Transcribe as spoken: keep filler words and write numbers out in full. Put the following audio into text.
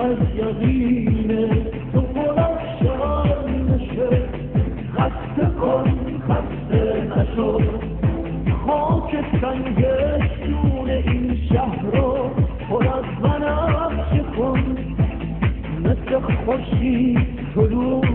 از یقینه تو بلشن نشه خسته کن خسته نشو خاک سنگستون این شهر رو پر از بنفشه کن مثل خورشید طلوع